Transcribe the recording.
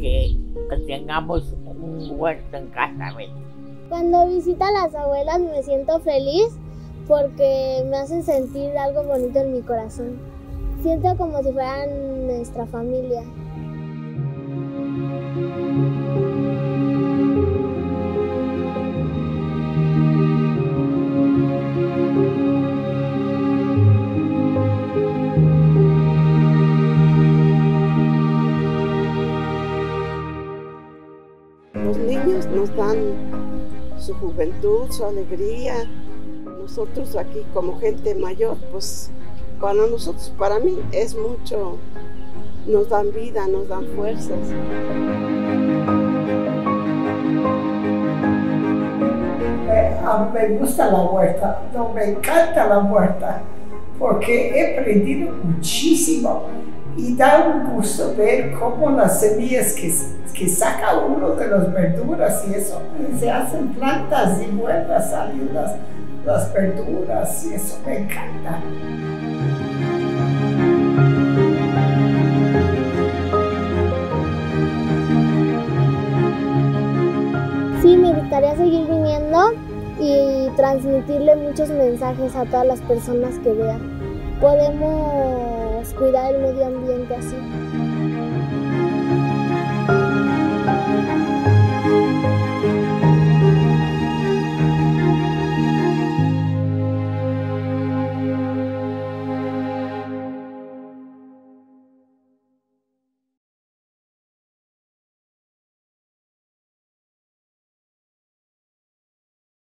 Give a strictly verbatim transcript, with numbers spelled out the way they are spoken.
que, que tengamos un huerto en casa, ¿ves? Cuando visito a las abuelas me siento feliz porque me hacen sentir algo bonito en mi corazón. Siento como si fueran nuestra familia. Los niños nos dan su juventud, su alegría. Nosotros aquí como gente mayor, pues para nosotros, para mí es mucho, nos dan vida, nos dan fuerzas. Eh, a mí me gusta la huerta, no, me encanta la huerta, porque he aprendido muchísimo y da un gusto ver cómo las semillas que, que saca uno de las verduras y eso, se hacen plantas y vuelven a salir las, las verduras y eso me encanta. Sí, me gustaría seguir viniendo y transmitirle muchos mensajes a todas las personas que vean. Podemos cuidar el medio ambiente así.